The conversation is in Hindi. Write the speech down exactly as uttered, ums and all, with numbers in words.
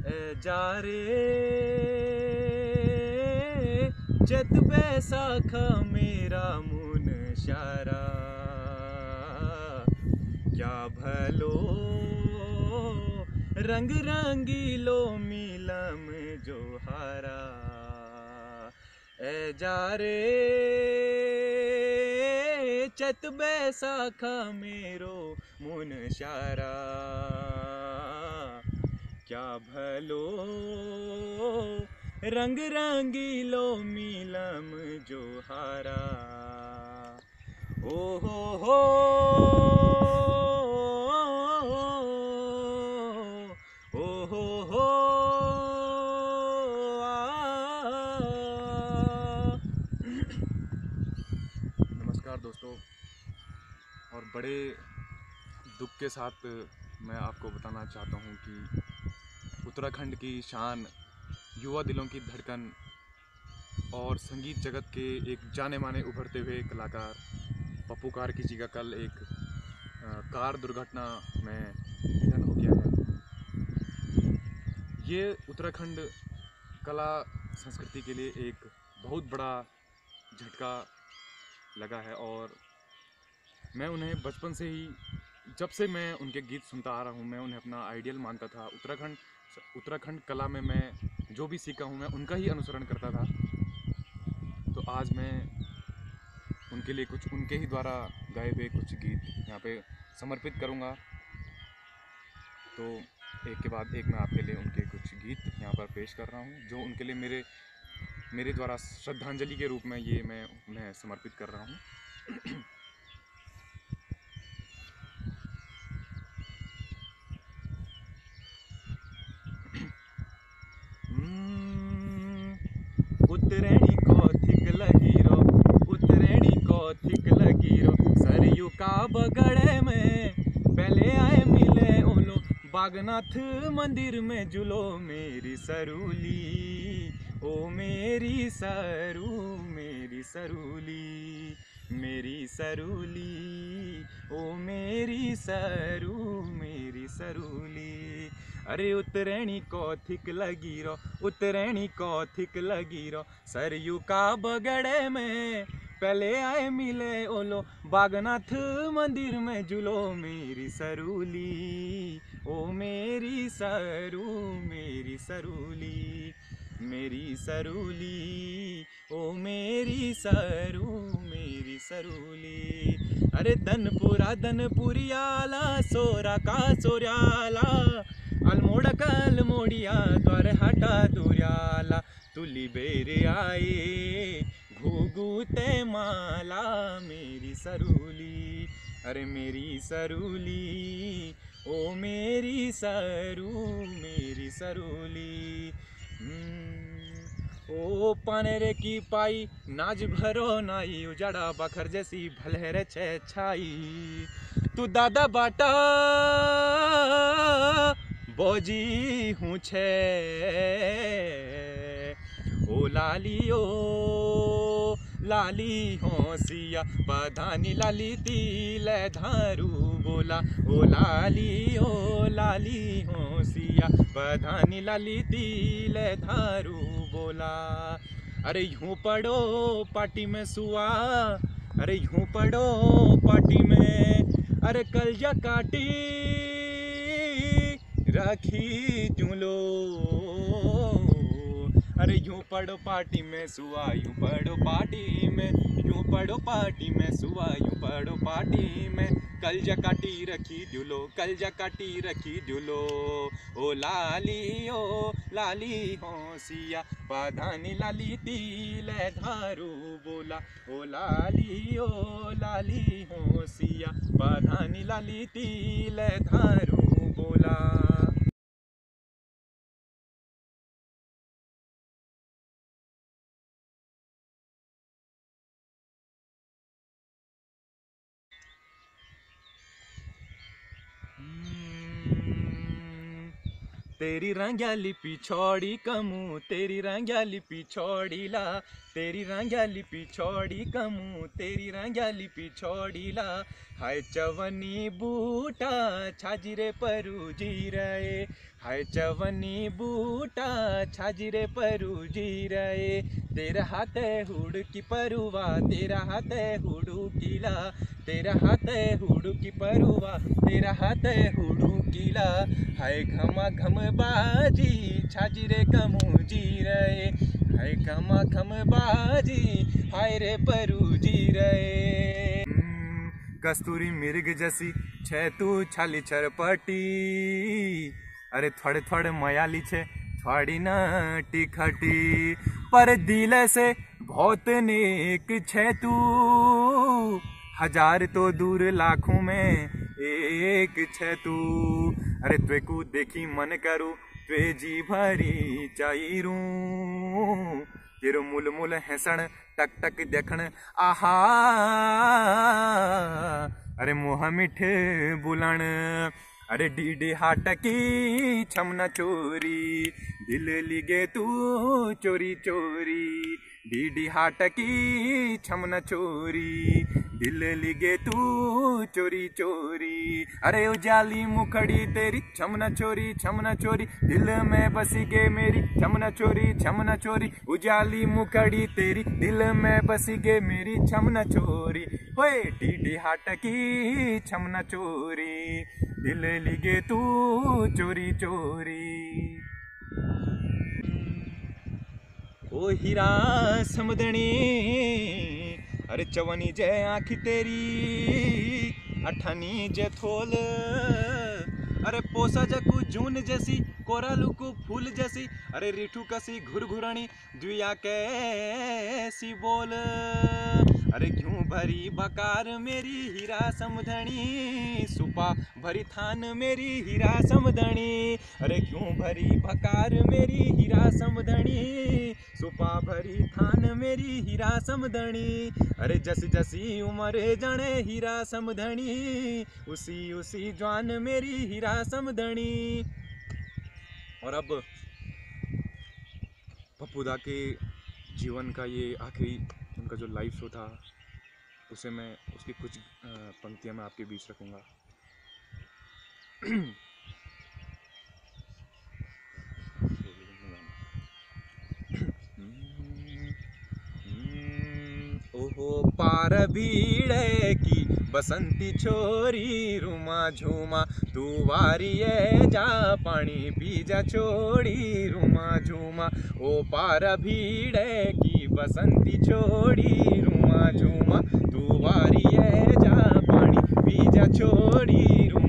ए जा रे चत बैसाखा मेरा मुन शारा क्या भलो रंग रंगीलो मिलम जो हारा ए जा रे चत बैसाखा मेरो मुन शारा क्या भलो रंग रंगीलो मिलम जो हारा ओ हो हो ओ हो हो नमस्कार दोस्तों, और बड़े दुख के साथ मैं आपको बताना चाहता हूँ कि उत्तराखंड की शान, युवा दिलों की धड़कन और संगीत जगत के एक जाने माने उभरते हुए कलाकार पप्पू कार्की जी का कल एक कार दुर्घटना में निधन हो गया है। ये उत्तराखंड कला संस्कृति के लिए एक बहुत बड़ा झटका लगा है, और मैं उन्हें बचपन से ही, जब से मैं उनके गीत सुनता आ रहा हूँ, मैं उन्हें अपना आइडियल मानता था। उत्तराखंड उत्तराखंड कला में मैं जो भी सीखा हूँ, मैं उनका ही अनुसरण करता था। तो आज मैं उनके लिए कुछ उनके ही द्वारा गाए हुए कुछ गीत यहाँ पे समर्पित करूँगा। तो एक के बाद एक मैं आपके लिए उनके कुछ गीत यहाँ पर पेश कर रहा हूँ, जो उनके लिए मेरे मेरे द्वारा श्रद्धांजलि के रूप में ये मैं उन्हें समर्पित कर रहा हूँ। उतरेणी को थिक लगी रो, उतरेणी को थिक लगी रो, सरयू का बगड़े में पहले आए मिले ओलो, बागनाथ मंदिर में जुलो मेरी सरूली, ओ मेरी सरू मेरी सरूली, मेरी सरूली, ओ मेरी सरू मेरी सरूली। अरे उतरेणी को थिक लगी रो, उतरेणी को थिक लगी रो, सरयू का बगड़े में पहले आए मिले ओलो, बागनाथ मंदिर में जुलो मेरी सरूली, ओ मेरी सरू मेरी सरूली, मेरी सरूली, ओ मेरी सरू मेरी सरूली। अरे धनपुरा धनपुरियाला, सोरा का सोर्याला, अल्मोड़ा का अल्मोड़िया, द्वार हटा दुर्याला, तुली बेरे आए घुघुते माला मेरी सरूली, अरे मेरी सरूली, ओ मेरी सरू मेरी सरूली। ओ पानेरे की पाई नाज भरो नाई, उजाड़ा बखर जैसी भलहरे छे छाई, तू दादा बाटा बोजी हूँ छे, ओ लाली ओ लाली होसिया, पधानी लाली तिल धारू बोला, ओ लाली ओ लाली होसिया, पधानी लाली तिल धारू बोला। अरे यूं पढ़ो पार्टी में सुआ, अरे यूं पढ़ो पार्टी में, अरे कलजा काटी रखी जूलो, अरे यूं पढ़ो पार्टी में सुआ, यूं पढ़ो पार्टी में, यूं पढ़ो पार्टी में सुआ, यूं पढ़ो पार्टी में, कलजा काटी रखी जुलो, कलजा काटी रखी जुलो, ओ लाली ओ लाली होसिया, पधानी लाली तिल धारू बोला, ओ लाली ओ लाली होसिया, पधानी लाली तिल धारू बोला। तेरी रंग्याली पिछोड़ी कमू तेरी रंग्याली पिछोड़ी ला तेरी रंग्याली पिछोड़ी कमू तेरी रंग्याली पिछोड़ी ला हाय चवनी बूटा छाजिरे परू जी रहे हाय चवनी बूटा छाजिरे परू जी रहे तेरा हाथ है हुड़ की परुवा तेरा हाथ है हुड़ू कीला तेरा हाथ है हुड़ू की परुवा तेरा हाथ है हुड़ू कीला हाय घमा घम बाजी छाजिरे कमू जी रहे हाय घमा घम बाजी हाय रे परू जी रहे कस्तूरी मिर्ग जैसी छे तू छाली छरपटी अरे थोड़े थोड़े मयाली छे थोड़ी नाटी खटी पर दिल से बहुत नेक छे तू हजार तो दूर लाखों में एक छे तू अरे त्वे को देखी मन करू त्वे जी भरी चाइरू तेरो मुल मुल हैसण टक टक देखण आहा अरे मोह मिठ बुलण अरे डीडे हाट की छमना चोरी दिल लिगे तू चोरी चोरी डीडी हाट की छमना चोरी दिल लिगे तू चोरी चोरी अरे उजाली मुखड़ी तेरी छमना चोरी छमना चोरी दिल में बसी गे मेरी छमना चोरी छमना चोरी उजाली मुखड़ी तेरी दिल में बसी गे मेरी छमना चोरी होए डीडी हाट की छमना चोरी दिल लिगे तू चोरी चोरी ओ हीरा समदणी अरे चवनी जय आँखी तेरी अठानी जे थोल अरे पोसा जकू जून जैसी कोरालू को फूल जैसी अरे रिठू कसी घुरघुरणी दुया कैसी बोल अरे क्यों भरी बकार मेरी हीरा समधनी सुपा भरी थान मेरी हीरा समधनी अरे क्यों भरी बकार मेरी हीरा समधनी सुपा भरी थान मेरी हीरा समधनी अरे जसी जसी उम्र जने हीरा समधनी उसी उसी जवान मेरी हीरा समधनी। और अब पप्पू दा के जीवन का ये आखिरी उनका जो लाइव शो था उसे मैं उसकी कुछ पंक्तियां मैं आपके बीच रखूंगा। ओहो पार भीड़े की बसंती छोरी रुमा झूमा तू वारिये जा पानी पी जा छोड़ी रुमा झूमा ओ पार भीड़े की बसंती छोड़ी रुमा झूमा तू वारिये जा पानी पी जा छोड़ी रुमा